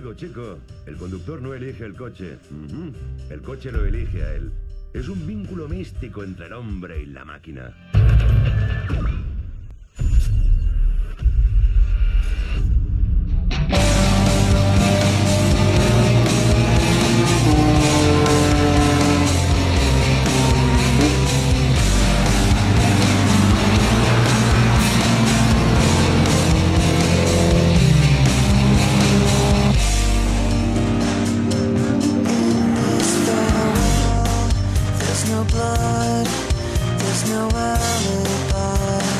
digo, chico. El conductor no elige el coche. El coche lo elige a él. Es un vínculo místico entre el hombre y la máquina. There's no blood, there's no alibi.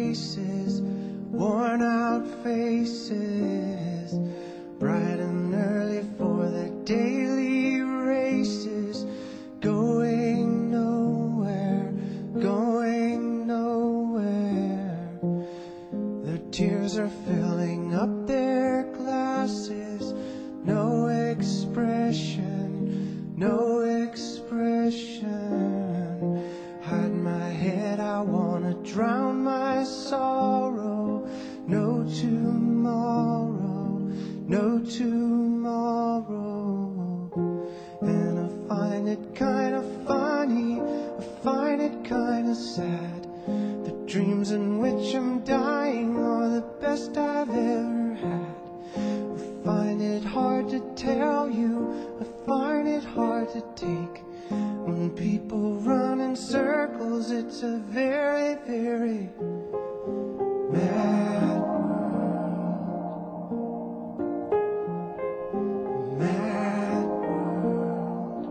places, worn out faces, bright and early for the daily races, going nowhere, going nowhere. Their tears are filling up their glasses, no expression, no expression. Hide my head, I wanna drown my sorrow. No tomorrow, no tomorrow. And I find it kinda funny, I find it kinda sad. The dreams in which I'm dying are the best I've ever had. I find it hard to tell you, I find it hard to take. When people run in circles, it's a very, very mad world. Mad world.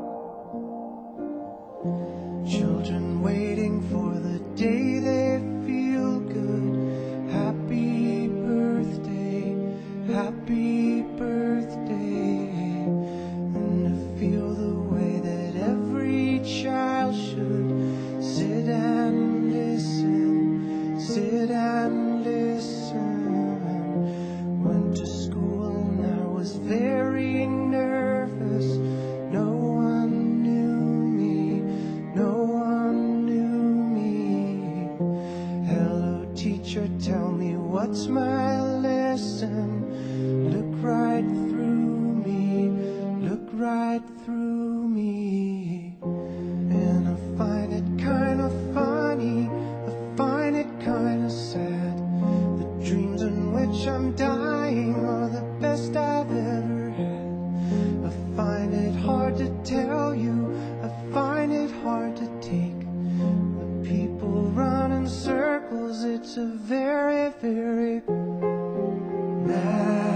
Children waiting for the day they feel good. Happy birthday, happy birthday. And to feel the way that every child should sit and listen, sit and listen. Went to school and I was very nervous. No one knew me, no one knew me. Hello teacher, tell me what's my lesson. Look right through me, look right through me. And I find it kinda funny, I find it kinda sad. The dreams in which I'm dying are the best I've ever had. I find it hard to tell you, I find it hard to take. When people run in circles, it's a very, very mad